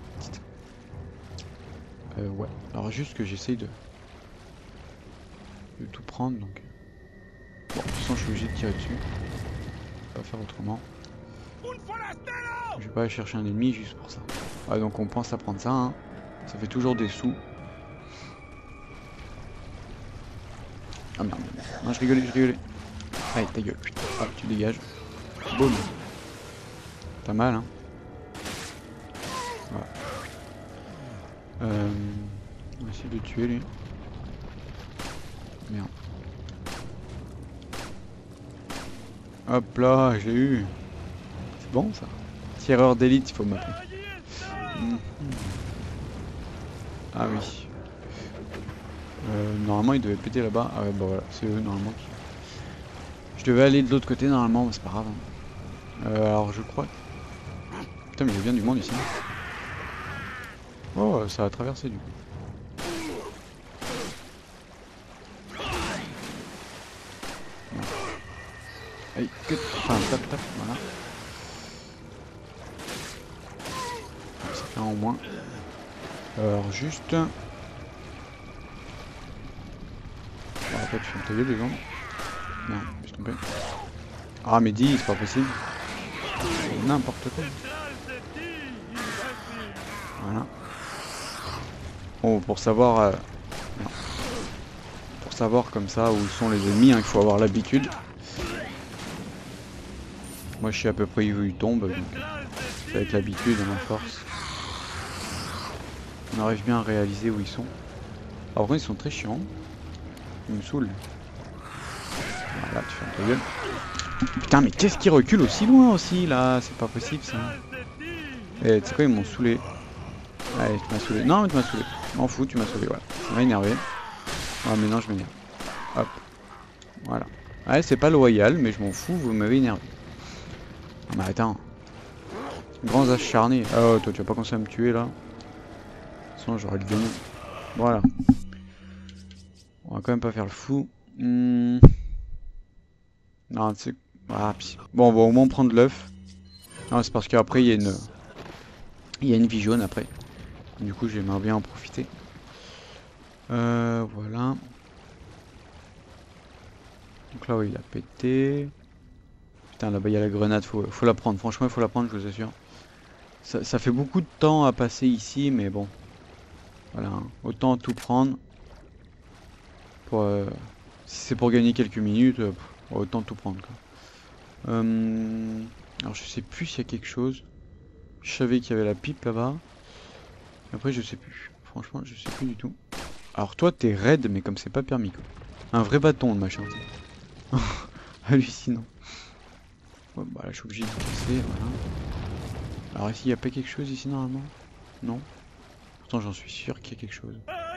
Ouais, alors juste que j'essaye de tout prendre donc. Bon, de toute façon je suis obligé de tirer dessus. Je vais pas faire autrement. Je vais pas aller chercher un ennemi juste pour ça. Ah donc on pense à prendre ça, hein. Ça fait toujours des sous. Ah merde, non je rigolais. Allez ta gueule, putain. Ah tu dégages. Boum. Pas mal hein. Voilà. On va essayer de le tuer lui. Merde. Hop là, je l'ai eu. C'est bon ça. Tireur d'élite, il faut m'appeler. Ah oui. Normalement, il devait péter là-bas. Ah ouais, bah voilà, c'est eux normalement. Je devais aller de l'autre côté normalement, mais c'est pas grave. Alors je crois. Putain, mais il y a bien du monde ici. Oh, ça a traversé du coup. Allez, enfin, tape, voilà. Ça fait un en moins. Alors juste... Bon, après tu fermes ta gueule, les gens. Non, je suis tombé. Ah mais dis, c'est pas possible. C'est n'importe quoi. Voilà. Bon, pour savoir... pour savoir comme ça où sont les ennemis, hein, il faut avoir l'habitude. Moi je sais à peu près où ils tombent, donc c'est avec l'habitude et ma force. On arrive bien à réaliser où ils sont. Alors contre ils sont très chiants. Ils me saoulent. Voilà, tu fermes ta gueule. Putain mais qu'est-ce qui recule aussi loin aussi là? C'est pas possible ça. Eh tu sais quoi, ils m'ont saoulé. Allez, tu m'as saoulé. Non mais tu m'as saoulé. M'en fous, tu m'as saoulé, voilà. Ça m'a énervé. Ah mais non, je m'énerve. Hop. Voilà. Ouais, c'est pas loyal, mais je m'en fous, vous m'avez énervé. Ah mais attends. Grands acharnés. Ah oh, toi tu vas pas commencer à me tuer là. Sinon j'aurais le démon. Voilà. On va quand même pas faire le fou. Non, tu sais... Ah, bon, on va au moins prendre l'œuf. Non, c'est parce qu'après il y a une... Il y a une vie jaune après. Du coup j'aimerais bien en profiter. Voilà. Donc là, oui, il a pété. Putain, là-bas, il y a la grenade. Faut la prendre. Franchement, il faut la prendre, je vous assure. Ça fait beaucoup de temps à passer ici, mais bon. Voilà. Hein. Autant tout prendre. Pour, si c'est pour gagner quelques minutes, autant tout prendre. Quoi. Alors, je sais plus s'il y a quelque chose. Je savais qu'il y avait la pipe là-bas. Après, je sais plus. Franchement, je sais plus du tout. Alors, toi, t'es raide, mais comme c'est pas permis. Quoi. Un vrai bâton, le machin. Hallucinant. Ouais, bah là je suis obligé de casser, voilà. Alors ici il n'y a pas quelque chose ici normalement? Non. Pourtant j'en suis sûr qu'il y a quelque chose.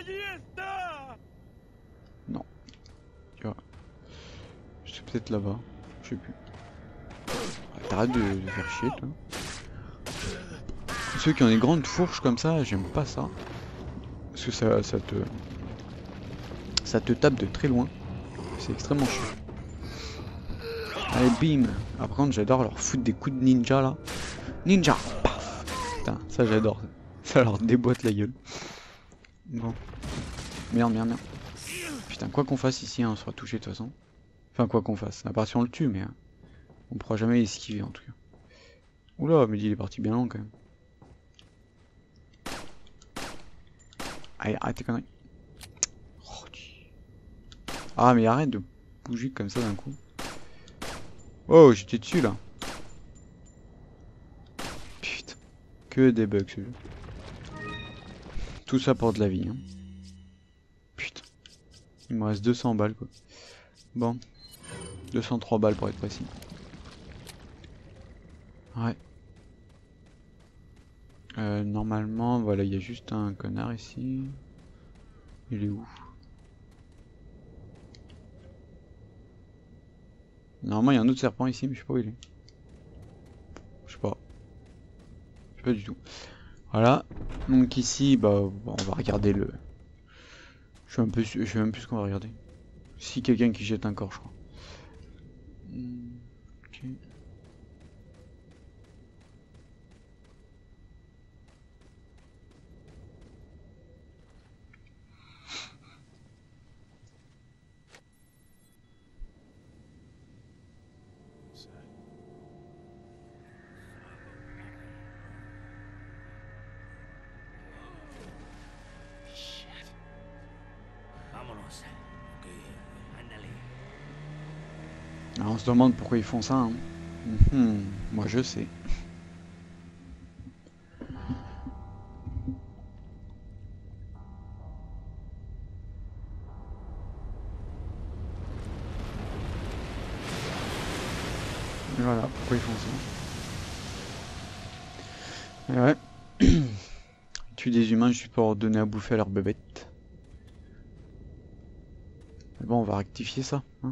Non. Tu vois. C'est peut-être là-bas. Je sais plus. T'arrêtes de faire chier toi. Ceux qui ont des grandes fourches comme ça, j'aime pas ça. Parce que ça te tape de très loin. C'est extrêmement chiant. Allez bim. Par contre j'adore leur foutre des coups de ninja là. Ninja. Paf. Putain ça j'adore. Ça leur déboîte la gueule. Bon. Merde. Putain quoi qu'on fasse ici hein, on sera touché de toute façon. Enfin quoi qu'on fasse. À part si on le tue mais on pourra jamais esquiver en tout cas. Oula mais il est parti bien long quand même. Allez arrête tes conneries. Oh, ah mais arrête de bouger comme ça d'un coup. Oh, j'étais dessus là. Putain. Que des bugs ce jeu. Tout ça pour de la vie. Hein. Putain. Il me reste 200 balles quoi. Bon. 203 balles pour être précis. Ouais. Normalement, voilà, il y a juste un connard ici. Il est où? Normalement, il y a un autre serpent ici, mais je sais pas où il est. Je sais pas. Je sais pas du tout. Voilà. Donc ici, bah, on va regarder le... Je sais même plus ce qu'on va regarder. Si quelqu'un qui jette un corps, je crois. Ok. Alors on se demande pourquoi ils font ça. Hein. Moi je sais. Voilà, pourquoi ils font ça? Et ouais. Ils tuent des humains juste pour leur donner à bouffer à leurs bébêtes. Mais bon, on va rectifier ça, hein.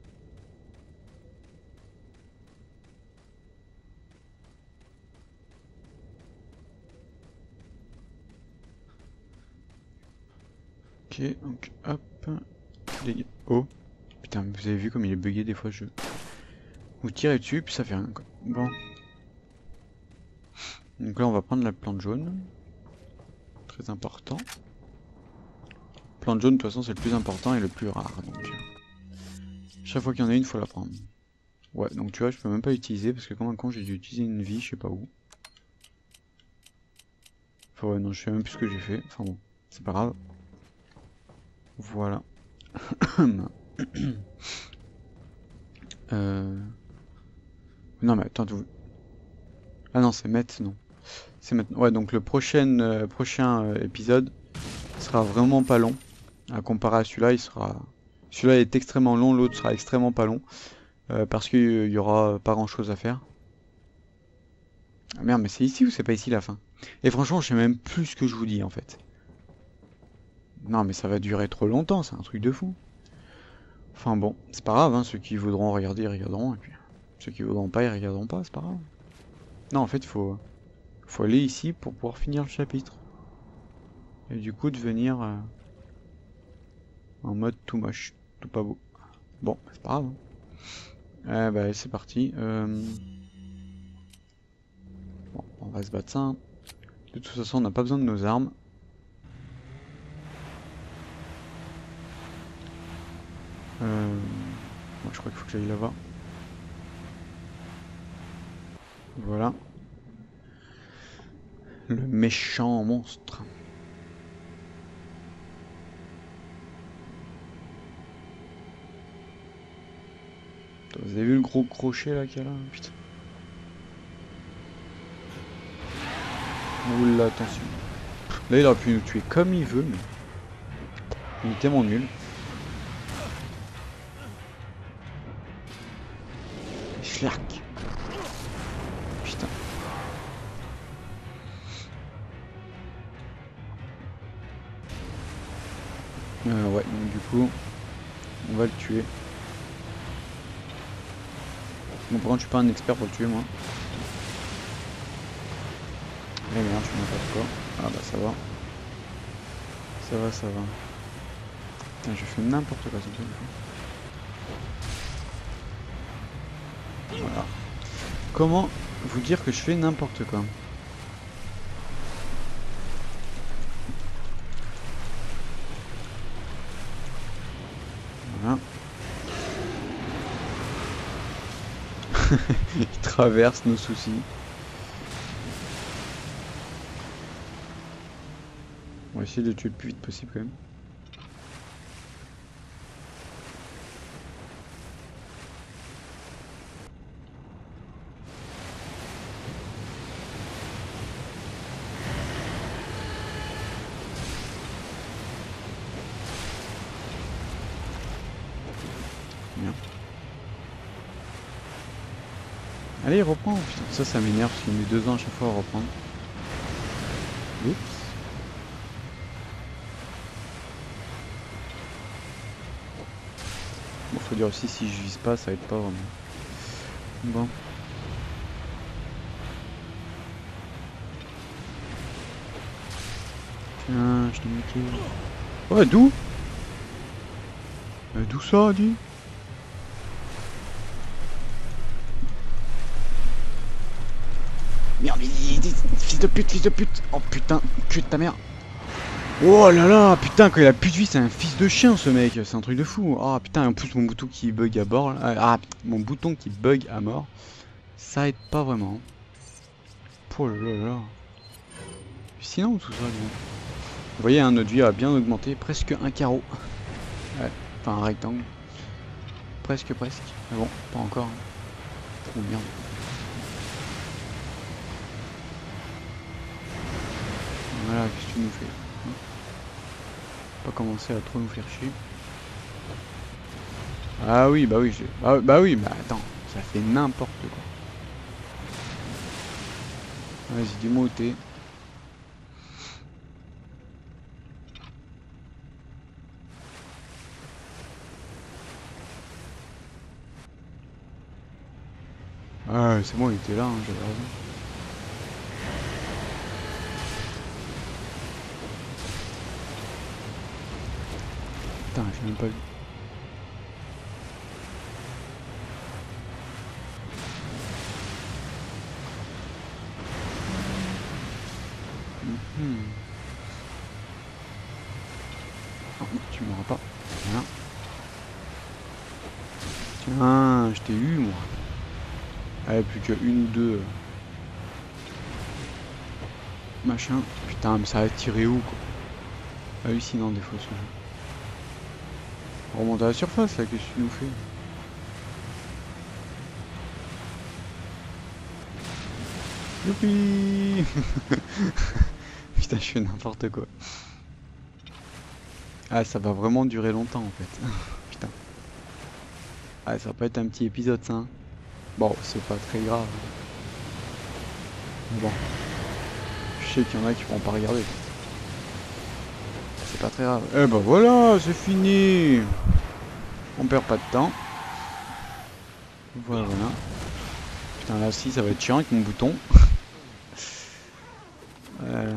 Ok, donc hop. Oh, putain, vous avez vu comme il est bugué des fois, je... Vous tirez dessus, puis ça fait rien, quoi. Bon. Donc là, on va prendre la plante jaune. Très important. Plante jaune, de toute façon, c'est le plus important et le plus rare. Donc, chaque fois qu'il y en a une, il faut la prendre. Ouais, donc tu vois, je peux même pas l'utiliser parce que comme un con, j'ai dû utiliser une vie, je sais pas où. Enfin, ouais, non, je sais même plus ce que j'ai fait. Enfin bon, c'est pas grave. Voilà. Non, mais attends, tout... Ah non, c'est Met, non. C'est maintenant. Ouais, donc le prochain épisode sera vraiment pas long. À comparer à celui-là, il sera... Celui-là est extrêmement long, l'autre sera extrêmement pas long. Parce qu'il y aura pas grand-chose à faire. Ah merde, mais c'est ici ou c'est pas ici la fin? Et franchement, je sais même plus ce que je vous dis en fait. Non, mais ça va durer trop longtemps, c'est un truc de fou. Enfin bon, c'est pas grave, hein, ceux qui voudront regarder, ils regarderont, et puis ceux qui voudront pas, ils regarderont pas, c'est pas grave. Non, en fait, faut aller ici pour pouvoir finir le chapitre. Et du coup, devenir en mode tout moche, tout pas beau. Bon, c'est pas grave. Hein. Bah, c'est parti. Bon, on va se battre ça. Hein. De toute façon, on n'a pas besoin de nos armes. Moi, je crois qu'il faut que j'aille là-bas. Voilà. Le méchant monstre. Vous avez vu le gros crochet là qu'il y a là? Putain. Oula, attention. Là, il aurait pu nous tuer comme il veut, mais... Il est tellement nul. Schlark. Putain. Ouais, donc du coup, on va le tuer. Bon, par contre, je suis pas un expert pour le tuer, moi. Eh merde, je fais n'importe quoi. Ah bah ça va. Ça va, ça va. Putain, je fais n'importe quoi, c'est une fois. Voilà. Comment vous dire que je fais n'importe quoi? Voilà. Il traverse nos soucis. On va essayer de le tuer le plus vite possible quand même. Bien. Allez, reprends. Putain, ça m'énerve parce qu'il met 2 ans à chaque fois à reprendre. Oups. Bon, faut dire aussi si je vise pas, ça aide pas vraiment. Bon. Tiens, je t'ai niqué. Ouais, d'où? D'où ça, dis? Merde, fils de pute, fils de pute. Oh putain, cul de ta mère. Oh là là, putain, quand il a plus de vie, c'est un fils de chien ce mec, c'est un truc de fou. Ah putain, en plus mon bouton qui bug à bord, là. Ah, mon bouton qui bug à mort, ça aide pas vraiment. Oh là là là. Sinon tout ça, gros. Vous voyez, hein, notre vie a bien augmenté, presque un carreau. Ouais, enfin un rectangle. Presque. Mais bon, pas encore. Hein. Oh merde. Voilà, qu'est-ce que tu nous fais? Pas commencer à trop nous faire chier. Ah oui, bah oui, bah oui, bah attends, ça fait n'importe quoi. Vas-y, dis-moi où t'es. Ah, c'est bon, il était là, hein, j'avais raison. Putain, j'ai même pas vu. Oh, tu m'auras pas. Voilà. Tiens, je t'ai eu moi. Allez, plus que une ou deux. Machin. Putain, mais ça va tirer où quoi? Hallucinant des fois ce jeu. On remonte à la surface là, qu'est-ce que tu nous fais? Youpi. Putain, je fais n'importe quoi. Ah, ça va vraiment durer longtemps en fait. Putain. Ah, ça va pas être un petit épisode ça. Hein. Bon, c'est pas très grave. Bon. Je sais qu'il y en a qui vont pas regarder. C'est pas très grave. Eh ben voilà, c'est fini. On perd pas de temps. Voilà. Putain, là aussi ça va être chiant avec mon bouton. Voilà.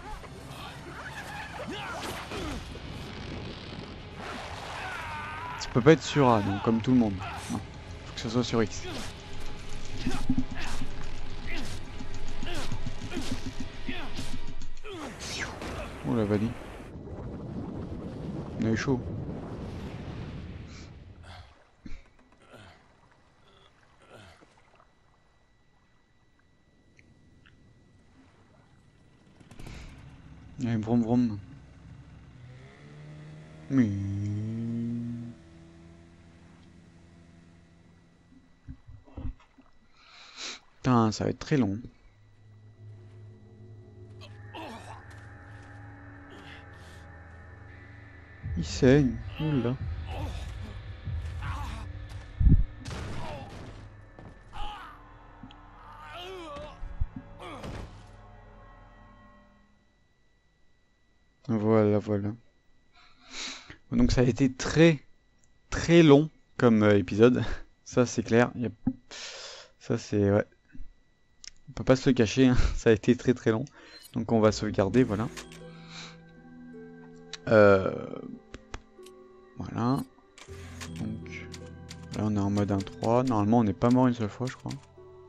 Ça peut pas être sur A, donc comme tout le monde. Non. Faut que ça soit sur X. Oh la vanille. On a eu chaud. Allez, vroom vroom. Mais... Putain, ça va être très long. Il saigne. Oula. Voilà. Donc ça a été très long comme épisode. Ça c'est clair. Ça c'est... Ouais. On peut pas se le cacher. Hein. Ça a été très long. Donc on va sauvegarder, voilà. Voilà. Donc là on est en mode 1-3. Normalement on n'est pas mort une seule fois je crois.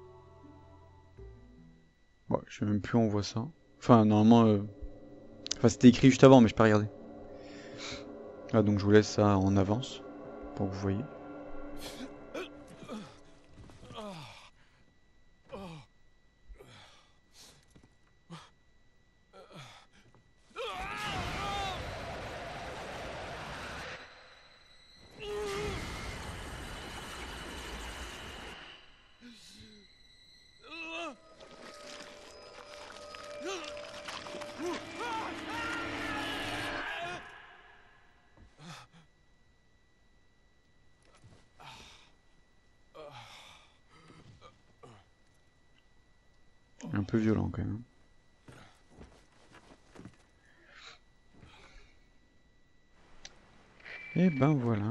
Bon, je sais même plus où on voit ça. Enfin normalement... Enfin c'était écrit juste avant mais je peux pas regarder. Ah donc je vous laisse ça en avance. Pour que vous voyez. Un peu violent quand même. Et ben voilà.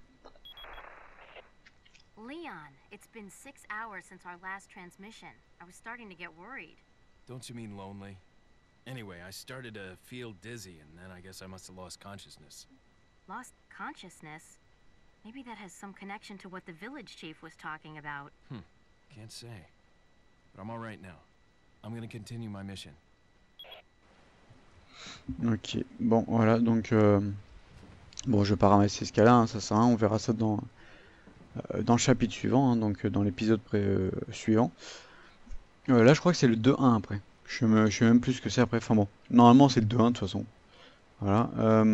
Leon, it's been 6 hours since our last transmission. I was starting to get worried. Don't you mean lonely? Anyway, I started to feel dizzy, and then I guess I must have lost consciousness. Lost consciousness? Maybe that has some connection to what the village chief was talking about. Can't say. But I'm all right now. I'm gonna continue my mission. Ok, bon voilà, donc bon je vais pas ramasser ce cas-là, hein, ça sert à rien, on verra ça dans le chapitre suivant, hein, donc dans l'épisode suivant. Là je crois que c'est le 2-1 après, je sais même plus ce que c'est après, enfin bon, normalement c'est le 2-1 de toute façon. Voilà.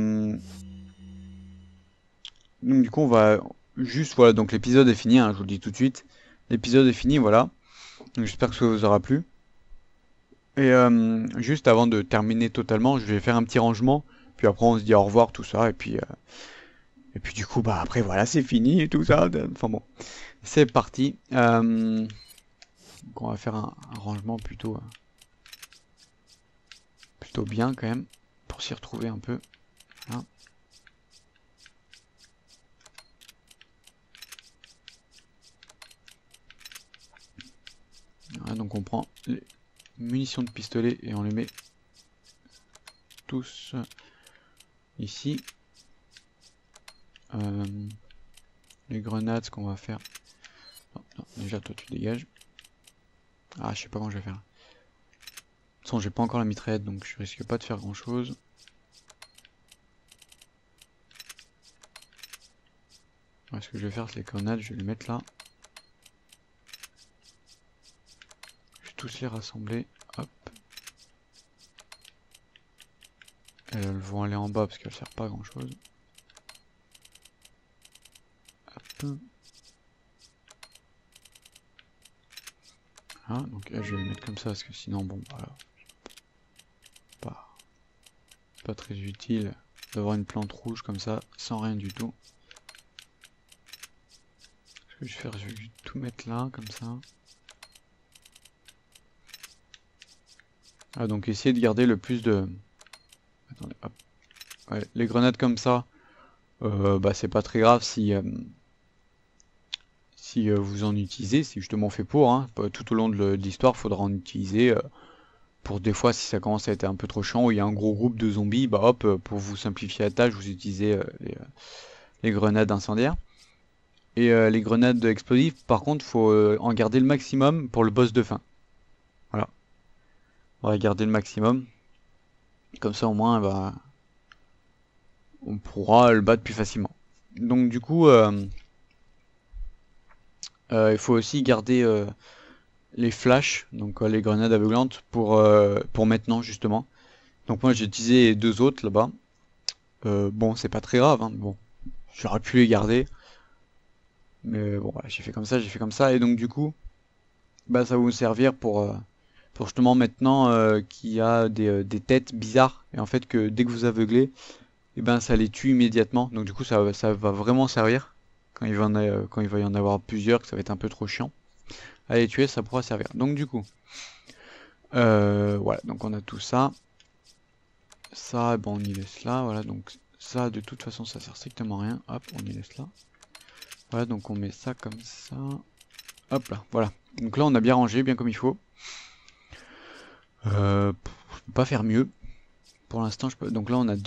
Donc du coup on va juste, voilà, donc l'épisode est fini, hein, je vous le dis tout de suite. L'épisode est fini, voilà. Donc j'espère que ça vous aura plu. Et juste avant de terminer totalement, je vais faire un petit rangement, puis après on se dit au revoir, tout ça, et puis du coup, bah après voilà, c'est fini et tout ça, enfin bon. C'est parti. Donc on va faire un rangement plutôt bien quand même, pour s'y retrouver un peu. Voilà. Voilà, donc on prend les munitions de pistolet et on les met tous ici. Les grenades, ce qu'on va faire. Non, non, déjà toi tu dégages. Ah, je sais pas comment je vais faire. De toute façon, j'ai pas encore la mitraillette, donc je risque pas de faire grand chose. Ouais, ce que je vais faire, c'est les grenades, je vais les mettre là. Je vais tous les rassembler. Hop. Elles vont aller en bas parce qu'elles servent pas à grand chose. Hop. Voilà, donc je vais les mettre comme ça parce que sinon, bon, voilà. Pas très utile d'avoir une plante rouge comme ça, sans rien du tout. Ce que je vais faire, je vais tout mettre là, comme ça. Ah, donc essayer de garder le plus de... Attendez, hop. Ouais, les grenades comme ça, bah c'est pas très grave si vous en utilisez, c'est justement fait pour, hein. Tout au long de l'histoire, il faudra en utiliser pour des fois si ça commence à être un peu trop chiant, ou il y a un gros groupe de zombies, bah hop, pour vous simplifier la tâche, vous utilisez les grenades incendiaires. Et les grenades explosives, par contre, faut en garder le maximum pour le boss de fin. Voilà. On va garder le maximum. Comme ça au moins, bah, on pourra le battre plus facilement. Donc du coup, il faut aussi garder les flashs, donc les grenades aveuglantes, pour maintenant justement. Donc moi j'ai utilisé les deux autres là-bas. Bon, c'est pas très grave, hein, bon, j'aurais pu les garder. Mais bon, voilà, j'ai fait comme ça, j'ai fait comme ça. Et donc du coup, bah ça va vous servir pour justement maintenant qu'il y a des têtes bizarres. Et en fait que dès que vous aveuglez, et ben ça les tue immédiatement. Donc du coup ça va vraiment servir. Quand quand il va y en avoir plusieurs, que ça va être un peu trop chiant. À les tuer, ça pourra servir. Donc du coup, voilà, donc on a tout ça. Ça, bon, on y laisse là, voilà, donc ça, de toute façon, ça sert strictement à rien. Hop, on y laisse là. Voilà, donc on met ça comme ça. Hop là, voilà. Donc là, on a bien rangé, bien comme il faut. Je peux pas faire mieux. Pour l'instant, je peux... Donc là, on a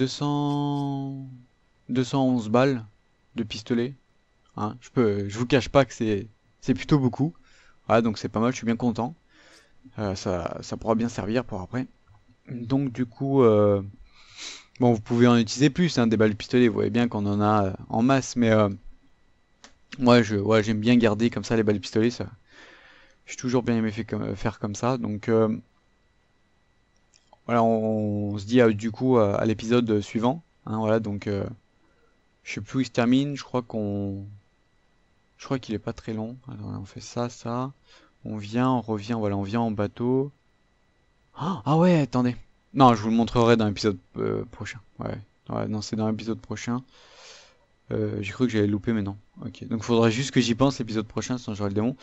211 balles de pistolet. Hein, je vous cache pas que c'est plutôt beaucoup. Voilà, donc c'est pas mal, je suis bien content. Ça pourra bien servir pour après. Donc du coup, bon, vous pouvez en utiliser plus, hein, des balles de pistolet. Vous voyez bien qu'on en a en masse, mais moi, j'aime bien garder comme ça les balles de pistolet. Ça, j'ai toujours bien aimé faire comme ça. Donc voilà, on se dit du coup à l'épisode suivant. Hein, voilà, donc je sais plus où il se termine. Je crois qu'il est pas très long. Alors, on fait ça, ça. On vient, on revient. Voilà, on vient en bateau. Ah ouais, attendez. Non, je vous le montrerai dans l'épisode prochain. Ouais. Ouais, non, c'est dans l'épisode prochain. J'ai cru que j'allais louper, mais non. Ok. Donc, il faudra juste que j'y pense l'épisode prochain, sinon j'aurai le démon.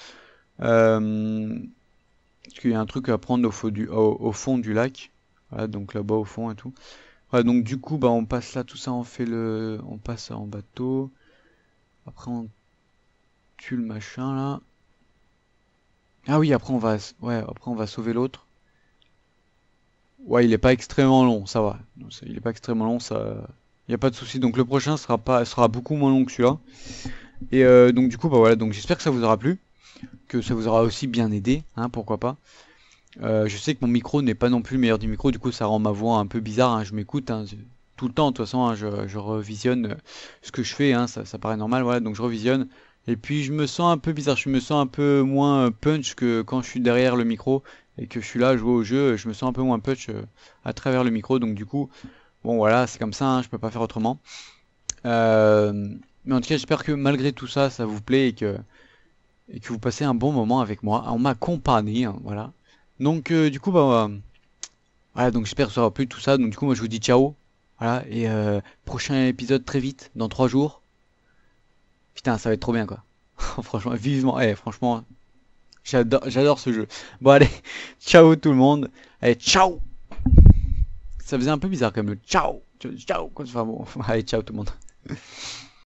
Parce qu'il y a un truc à prendre au fond du lac. Voilà, donc là-bas au fond et tout. Voilà, donc du coup, bah, on passe là, tout ça, on passe en bateau. Après, on tue le machin là. Ah oui, après on va sauver l'autre. Ouais, il est pas extrêmement long, ça va. Non, il est pas extrêmement long, ça, y a pas de souci. Donc le prochain sera beaucoup moins long que celui-là. Et donc du coup, bah voilà. Donc j'espère que ça vous aura plu, que ça vous aura aussi bien aidé, hein, pourquoi pas. Je sais que mon micro n'est pas non plus le meilleur du micro, du coup ça rend ma voix un peu bizarre. Hein, je m'écoute tout le temps, de toute façon, hein, je revisionne ce que je fais, hein, ça paraît normal, voilà. Donc je revisionne. Et puis je me sens un peu bizarre, je me sens un peu moins punch que quand je suis derrière le micro et que je suis là à jouer au jeu, je me sens un peu moins punch à travers le micro, donc du coup, bon voilà, c'est comme ça, hein, je peux pas faire autrement. Mais en tout cas, j'espère que malgré tout ça, ça vous plaît et que vous passez un bon moment avec moi, en ma compagnie, hein, voilà. Donc du coup, bah voilà, donc j'espère que ça aura plu tout ça, donc du coup, moi je vous dis ciao, voilà, et prochain épisode très vite, dans 3 jours. Putain, ça va être trop bien quoi. Franchement, vivement. Franchement, j'adore ce jeu. Bon, allez, ciao tout le monde. Allez, ciao! Ça faisait un peu bizarre quand même, le ciao! Ciao! Enfin bon, allez, ciao tout le monde.